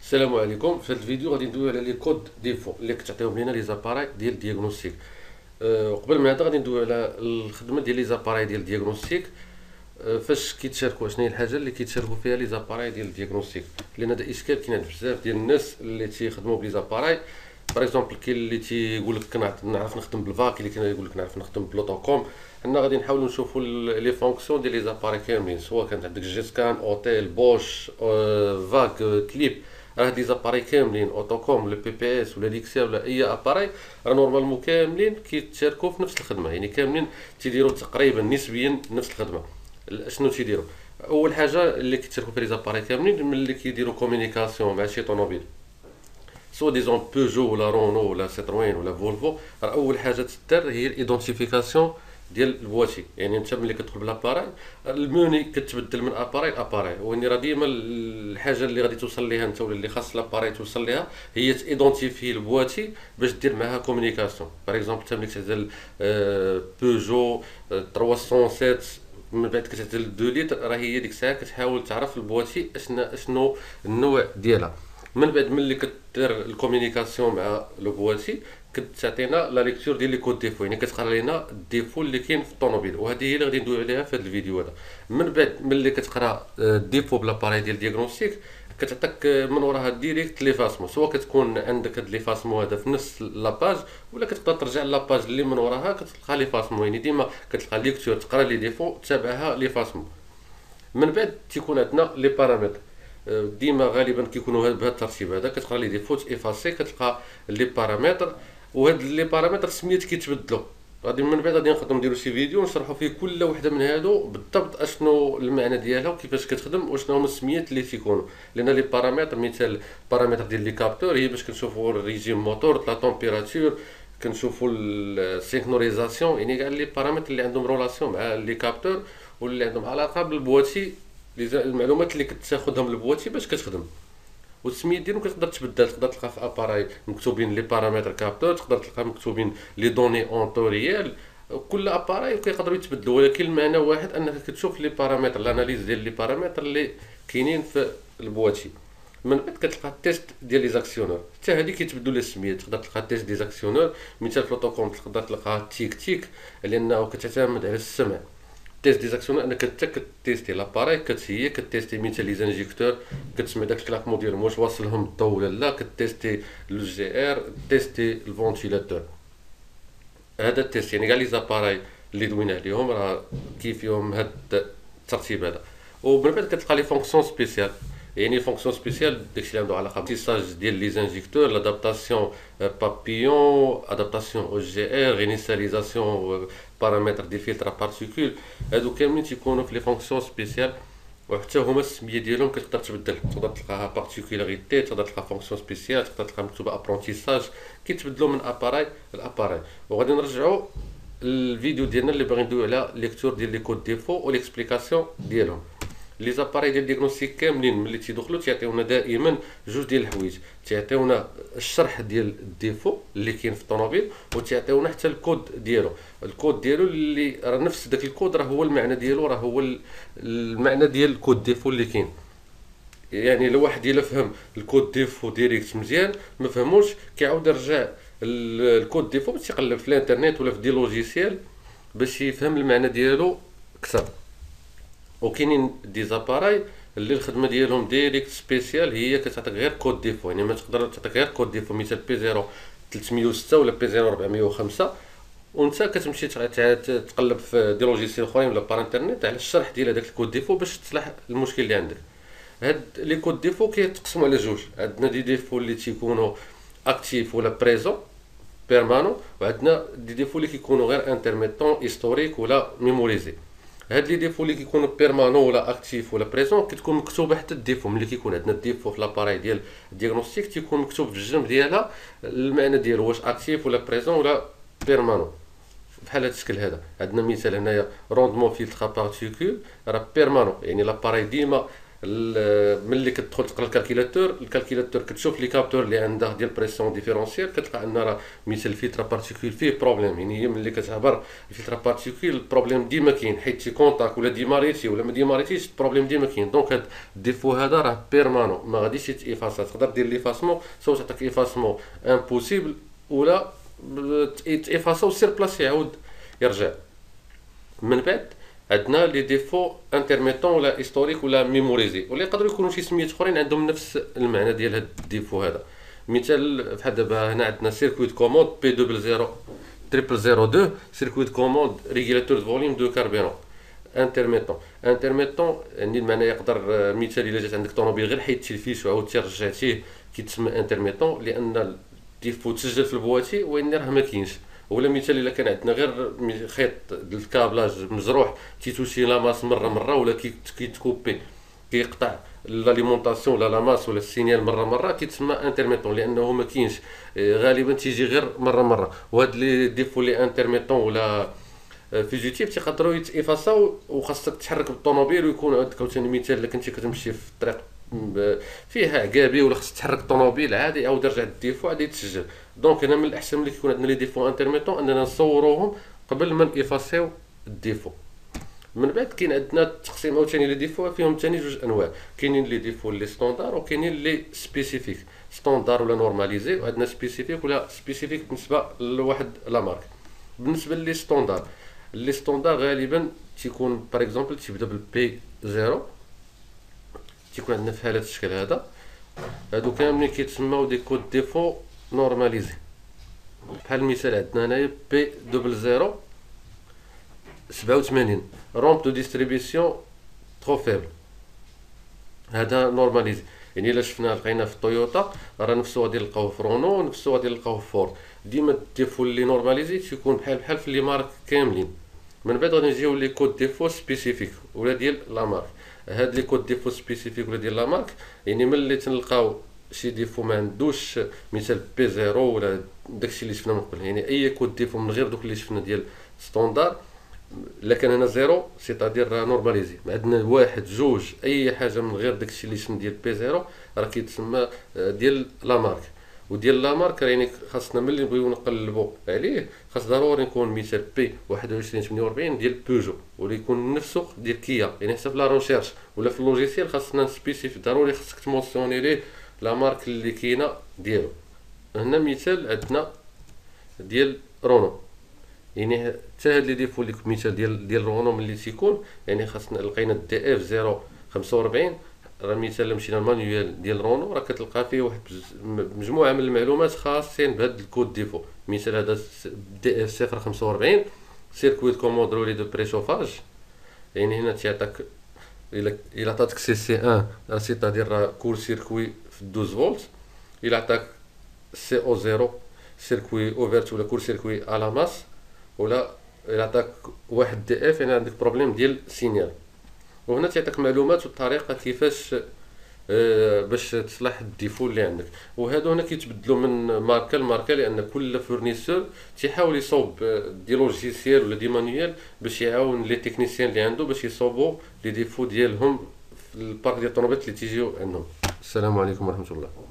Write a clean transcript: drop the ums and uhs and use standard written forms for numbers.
السلام عليكم. في هذا الفيديو غادي ندويو على لي كود ديفو اللي كتعطيهم لينا لي زاباراي ديال دياغنوستيك. قبل من هذا غادي ندويو على الخدمه ديال لي زاباراي ديال دياغنوستيك. فاش كيتشاركوا شنو هي الحاجه اللي كيتشاركوا فيها لي زاباراي ديال دياغنوستيك، لان هذا اشكال كاين عند بزاف ديال الناس اللي تيخدموا بلي زاباراي. باغ اكزومبل كاين اللي تيقول لك كنعرف نخدم بالفاك، اللي كاين اللي يقول لك نعرف نخدم بلوتوكوم. حنا غادي نحاولوا نشوفوا لي فونكسيون ديال لي زاباراي كاملين، سواء كانت عندك جيسكان، اوتيل، بوش، فاك، كليب. هاد لي زاباراي كاملين، اوتوكوم ولا بي بي اس ولا ليكسيا ولا اي اباراي، راه نورمالمون كاملين كيتشاركوا في نفس الخدمه، يعني كاملين تيديروا تقريبا نسبيا نفس الخدمه. شنو تيديروا؟ اول حاجه اللي كيتشاركوا في لي زاباراي كاملين ملي كيديروا كومونيكاسيون مع شي طوموبيل، سوا ديزون بيجو ولا رونو ولا سيتروين ولا فولفو. راه اول حاجه تدار هي الايدونتيفيكاسيون ديال البواتي. يعني انت ملي كتدخل بالاباراي، الموني كتبدل من اباراي لاباراي، واني راه ديما الحاجه اللي غادي توصل ليها انت ولا اللي خاص لاباراي توصل ليها هي تايدونتيفي البواتي باش دير معها كومونيكاسيون. باغ اكزومبل انت ملي كتعزل بيجو 307 من بعد كتعزل 2 لتر، راه هي ديك الساعه كتحاول تعرف البواتي اشنو النوع ديالها. من بعد ملي كدير الكومونيكاسيون مع لو بواتي كتعطينا لا ليكتور ديال لي كود ديفو، يعني كتقرا لينا الديفو اللي كاين في الطوموبيل، وهذه هي اللي غادي ندوي عليها في هذا الفيديو هذا. من بعد ملي كتقرا الديفو بلاباري ديال دياغنوستيك كتعطيك من وراها ديريكت لي فاسمو، سواء كتكون عندك هاد لي فاسمو هذا في نفس لاباج، ولا كتقدر ترجع لاباج اللي من وراها كتلقى لي فاسمو، يعني ديما كتلقى ليكتور تقرا لي ديفو تابعها لي فاسمو. من بعد تيكون عندنا لي بارامتر، ديما غالبا كيكونوا بهذا الترتيب هذا. كتقرا لي ديفوت افاسي، كتلقى لي بارامتر، وهاد لي بارامتر السميات كيتبدلوا. غادي من بعد غادي نقدروا نديروا شي فيديو نشرحوا فيه كل وحده من هادو بالضبط اشنو المعنى ديالها وكيفاش كتخدم وشنو هما السميات اللي تيكونوا. لان لي بارامتر، مثال بارامتر ديال لي كابتور هي باش كنشوفوا الريجيم موتور، لا تمبيراتور، كنشوفوا السينكرونيزاسيون، يعني كاع لي بارامتر اللي عندهم رولاسيون مع لي كابتور واللي عندهم علاقه بالبواتي، المعلومات اللي كتاخذها من البواتي باش كتخدم. والسميات ديالهم كتقدر تبدل، تقدر تلقى في اباراي مكتوبين لي بارامتر كابتور، تقدر تلقى مكتوبين لي دوني اون طو ريال. كل اباراي كيقدروا يتبدلوا، ولكن المعنى واحد، انك كتشوف لي بارامتر، الاناليز ديال لي بارامتر اللي كاينين في البواتي. من بعد كتلقى التيست ديال لي زاكسيونور، حتى هادي كيتبدلوا لها السميات. تقدر تلقى التيست دي زاكسيونور، مثال في البروتوكول تقدر تلقى تيك تيك لانه كتعتمد على السمع. تيست دي زاكسيون انك انت كتيستي لاباراي، هي كتيستي مثال لي زانجيكتور، كتسمع داك الكلاكمون ديالهم واش واصل لهم الضوء ولا لا، كتيستي لو جي ار، تيستي الفونتيلاتور. هذا التيست، يعني كاع لي زاباراي اللي دوينا عليهم راه كيفيهم هاد الترتيب هذا. ومن بعد كتلقى لي فونكسيون سبيسيال، يعني فونكسيون سبيسيال داكشي اللي عنده علاقه بالتيساج ديال لي زانجيكتور، لادابتاسيون بابيون، ادابتاسيون او جي ار، رينيسياليزاسيون بارامتر ديال فلتر بارتيكول. هادو كاملين تيكونوا في لي فونكسيون سبيسيال، وحتى هما السميه ديالهم كتقدر تبدل، تقدر تلقاها بارتيكولاريتي، تقدر تلقى فونكسيون سبيسيال، تقدر تلقى مكتوبه ابرونتيساج، كيتبدلوا من اباراي لاباراي. وغادي نرجعوا الفيديو ديالنا اللي باغي ندويو على ليكتور ديال لي كود ديفو وليكسبليكاسيون ديالهم. لي زاباري ديال ديغنوستيك كاملين ملي تيدخلوا تيعطيونا دائما جوج ديال الحوايج، تيعطيونا الشرح ديال الديفو اللي كاين في الطوموبيل، وتيعطيونا حتى الكود ديالو. الكود ديالو اللي راه نفس داك الكود، راه هو المعنى ديالو، راه هو المعنى ديال الكود ديفو اللي كاين. يعني لو واحد الا فهم الكود ديفو ديريكت مزيان، ما فهموش كيعاود يرجع الكود ديفو باش يقلب في الانترنت ولا في دي لوجيسيال باش يفهم المعنى ديالو اكثر. وكاينين دي زاباراي اللي الخدمه ديالهم ديريكت سبيسيال، هي كتعطيك غير كود ديفو، يعني ما تقدر تعطيك غير كود ديفو، مثال بي 0 306 ولا بي 0 405، وانت كتمشي تقلب في دي لوجيسيال اخرين ولا بار انترنت على الشرح ديال هذاك الكود ديفو باش تصلح المشكل اللي عندك. هاد لي كود ديفو كيتقسموا على جوج، عندنا دي ديفو اللي تيكونوا اكتيف ولا بريزون بيرمانون، وعندنا دي ديفو اللي كيكونوا غير انترميتون هيستوريك ولا ميموريزي. هاد لي ديفو اللي كيكونوا بيرمانون ولا اكتيف ولا بريزون كتكون مكتوبه حتى الديفو. ملي كيكون عندنا الديفو في لاباراي ديال دياغنوستيك تيكون مكتوب في الجنب ديالها المعنى ديالو، واش اكتيف ولا بريزون ولا بيرمانون. بحال هاد الشكل هذا عندنا مثال هنايا روندمون فيلتر بارتيكول، راه بيرمانون، يعني لاباراي ديما ملي كتدخل تقرا الكالكيلاتور كتشوف لي كابتور اللي عنده ديال بريسيون ديفيرونسيال، كتلقى ان راه مثال الفلتر بارتيكول فيه بروبليم. يعني هي ملي كتعبر الفلتر بارتيكول البروبليم ديما كاين، حيت شي كونتاك ولا ديماريتي ولا ما ديماريتيش البروبليم ديما كاين. دونك هاد الديفو هذا راه بيرمانون، ما غاديش يتيفاسا. تقدر دير ليفاسمون سواء تعطيك ايفاسمون امبوسيبل ولا تيفاسا وسير بلاص يعاود يرجع. من بعد عندنا لي ديفو انترميتون ولا هيستوريك ولا ميموريزي، ولا يقدروا يكونوا شي سميات اخرين عندهم نفس المعنى ديال هاد الديفو هذا. مثال بحال دابا هنا عندنا سيركويت كوموند بي 0002 سيركويت كوموند ريغولاتور دو فوليوم دو كاربيرون انترميتون يعني المعنى يقدر مثال الا جات عندك طوموبيل غير حيدتي الفيش وعاودتي رجعتيه كيتسمى انترميتون، لان الديفو تسجل في البواتي وان راه ما كاينش. ولا مثال الا كان عندنا غير خيط ديال الكابلاج مجروح تيتوشي لاماس مره ولا كيتكوبي كيقطع لاليمونطاسيون ولا لاماس ولا السينيال مره كيتسمى انترميتون، لانه ما كاينش غالبا تيجي غير مره. وهاد لي ديفو لي انترميتون ولا فيجيتيف تيقدروا يتفاساو، وخاصك تحرك بالطوموبيل ويكون عندك عاوتاني مثال الا كنتي كتمشي في الطريق فيها عقابي ولا خصك تحرك الطوموبيل عادي عاود رجع الديفو عادي يتسجل. دونك هنا من الاحسن ملي كيكون عندنا لي ديفو انترميتون اننا نصوروهم قبل ما نيفاسيو الديفو. من بعد كاين عندنا التقسيم عاوتاني لي ديفو فيهم ثاني جوج انواع، كاينين لي ديفو لي ستوندار وكاينين لي سبيسيفيك. ستوندار ولا نورماليزي، وعندنا سبيسيفيك ولا سبيسيفيك بالنسبه لواحد لا مارك. بالنسبه لي ستوندار، لي ستوندار غالبا تيكون باغ اكزومبل تيبدا بالبي 0، تيكون عندنا في هذا الشكل هذا. هادو كاملين كيتسماو دي كود ديفو نورماليزي. بحال المثال عندنا هنايا بي 0087 رومب دو ديستريبيسيون ترو فيبل، هذا نورماليزي. يعني الا شفنا لقينا في طويوطا راه نفسو غادي نلقاوه في رونو ونفسو غادي نلقاوه في فورد. ديما الديفو اللي نورماليزي تيكون بحال في لي مارك كاملين. من بعد غادي نجيو لي كود ديفو سبيسيفيك ولا ديال لا مارك. هاد لي كود ديفو سبيسيفيك ولا ديال لا مارك يعني ملي تنلقاو شي ديفو ما عندوش مثال بي 0 ولا داكشي اللي شفنا من قبل، يعني اي كود ديفو من غير دوك اللي شفنا ديال ستوندار. الا كان هنا زيرو سيتادير نورماليزي، عندنا واحد جوج اي حاجه من غير داكشي اللي شفنا ديال بي 0 راه كيتسمى ديال لا مارك. وديال لا مارك يعني خاصنا ملي نبغيو نقلبوا عليه خاص ضروري يكون مثال بي 2148 ديال بيجو، ولا يكون نفسه ديال كيا. يعني حتى في لا ريشيرش ولا في اللوجيسيال خاصنا سبيسيفي ضروري خاصك تمونسيوني ليه لا مارك اللي كاينه ديالو. هنا مثال عندنا ديال رونو، يعني حتى هاد لي ديفو اللي مثال ديال رونو ملي تيكون يعني خاصنا لقينا دي اف 045 راه مثال مشينا المانيوال ديال رونو راه كتلقى فيه واحد مجموعه من المعلومات خاصين بهاد الكود ديفو. مثال هذا دي اف 045 سيركويت كوموند رولي دو بريشوفاج، يعني هنا تيعطيك الا عطاتك سي سي 1 راه سيتادير راه كور سيركوي في 12 فولت. الا عطاك سي او 0 سيركوي اوفرت ولا كور سيركوي على ماس، ولا الا عطاك واحد دي اف يعني عندك بروبليم ديال سينيال. وهنا تعطيك معلومات والطريقه كيفاش باش تصلح الديفو اللي عندك. وهادو هنا كيتبدلوا من ماركه لماركه، لان كل فورنيسور تيحاول يصوب دي لوجيسيال ولا دي مانيوال باش يعاون لي تكنيسيان اللي عنده باش يصوبوا لي ديفو ديالهم في البارك ديال الطوموبيل اللي تيجيو عندهم. السلام عليكم ورحمه الله.